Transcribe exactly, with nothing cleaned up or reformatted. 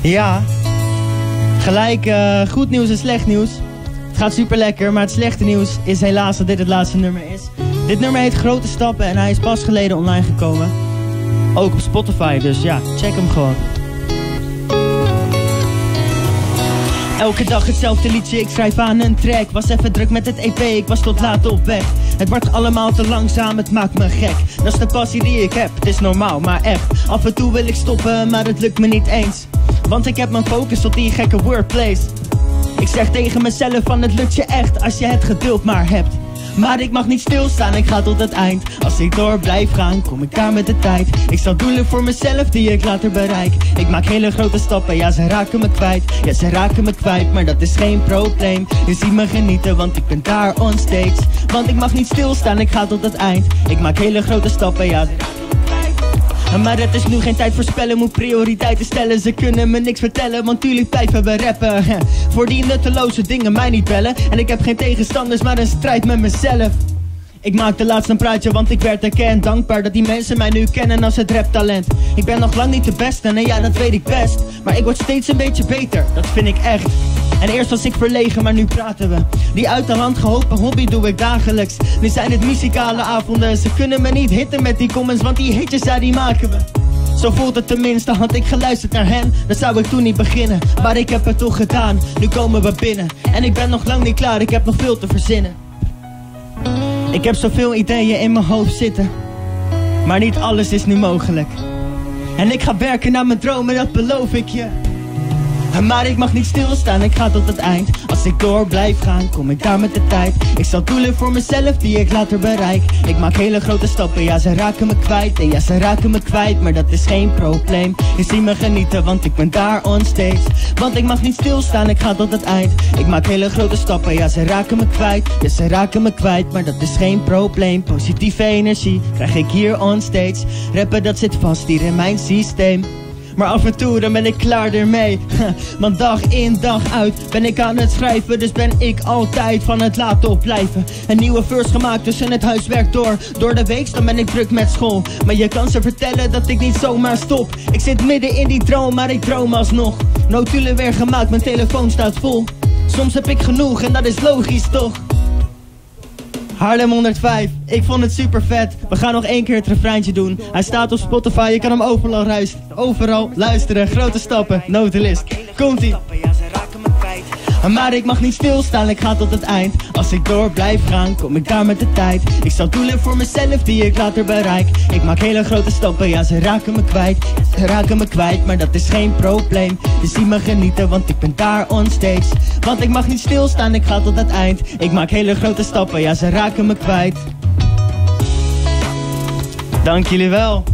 Ja, gelijk uh, goed nieuws en slecht nieuws. Het gaat super lekker, maar het slechte nieuws is helaas dat dit het laatste nummer is. Dit nummer heet Grote Stappen en hij is pas geleden online gekomen. Ook op Spotify, dus ja, check hem gewoon. Elke dag hetzelfde liedje, ik schrijf aan een track. Was even druk met het E P, ik was tot laat op weg. Het wordt allemaal te langzaam, het maakt me gek. Dat is de passie die ik heb, het is normaal, maar echt. Af en toe wil ik stoppen, maar het lukt me niet eens. Want ik heb mijn focus op die gekke wordplays. Ik zeg tegen mezelf van het lukt je echt, als je het geduld maar hebt. Maar ik mag niet stilstaan, ik ga tot het eind. Als ik door blijf gaan, kom ik daar met de tijd. Ik stel doelen voor mezelf die ik later bereik. Ik maak hele grote stappen, ja ze raken me kwijt. Ja ze raken me kwijt, maar dat is geen probleem. Je ziet me genieten, want ik ben daar on stage. Want ik mag niet stilstaan, ik ga tot het eind. Ik maak hele grote stappen, ja ze raken me kwijt. Maar het is nu geen tijd voor spellen, moet prioriteiten stellen. Ze kunnen me niks vertellen, want jullie blijven we rappen. Voor die nutteloze dingen mij niet bellen. En ik heb geen tegenstanders, maar een strijd met mezelf. Ik maakte laatst een praatje, want ik werd erkend. Dankbaar dat die mensen mij nu kennen als het raptalent. Ik ben nog lang niet de beste, en ja dat weet ik best. Maar ik word steeds een beetje beter, dat vind ik echt. En eerst was ik verlegen, maar nu praten we. Die uit de hand geholpen hobby doe ik dagelijks. Nu zijn het muzikale avonden. Ze kunnen me niet hitten met die comments, want die hitjes, ja die maken we. Zo voelt het tenminste, had ik geluisterd naar hen, dan zou ik toen niet beginnen. Maar ik heb het toch gedaan, nu komen we binnen. En ik ben nog lang niet klaar, ik heb nog veel te verzinnen. Ik heb zoveel ideeën in mijn hoofd zitten, maar niet alles is nu mogelijk. En ik ga werken naar mijn dromen, dat beloof ik je. Maar ik mag niet stilstaan, ik ga tot het eind. Als ik door blijf gaan, kom ik daar met de tijd. Ik stel doelen voor mezelf die ik later bereik. Ik maak hele grote stappen, ja ze raken me kwijt. En ja ze raken me kwijt, maar dat is geen probleem. Je ziet me genieten, want ik ben daar on stage. Want ik mag niet stilstaan, ik ga tot het eind. Ik maak hele grote stappen, ja ze raken me kwijt. Ja ze raken me kwijt, maar dat is geen probleem. Positieve energie krijg ik hier on stage. Rappen dat zit vast hier in mijn systeem. Maar af en toe dan ben ik klaar ermee. Want dag in dag uit ben ik aan het schrijven. Dus ben ik altijd van het laten opblijven. Een nieuwe verse gemaakt tussen het huiswerk door. Door de week dan ben ik druk met school. Maar je kan ze vertellen dat ik niet zomaar stop. Ik zit midden in die droom, maar ik droom alsnog. Notulen weer gemaakt, mijn telefoon staat vol. Soms heb ik genoeg en dat is logisch toch. Haarlem honderdvijf, ik vond het super vet. We gaan nog één keer het refreintje doen. Hij staat op Spotify, je kan hem overal, ruis, overal luisteren. Grote stappen, Notulist, komt-ie. Maar ik mag niet stilstaan, ik ga tot het eind. Als ik door blijf gaan, kom ik daar met de tijd. Ik stel doelen voor mezelf die ik later bereik. Ik maak hele grote stappen, ja ze raken me kwijt. Ze raken me kwijt, maar dat is geen probleem. Je ziet me genieten, want ik ben daar on stage. Want ik mag niet stilstaan, ik ga tot het eind. Ik maak hele grote stappen, ja ze raken me kwijt. Dank jullie wel.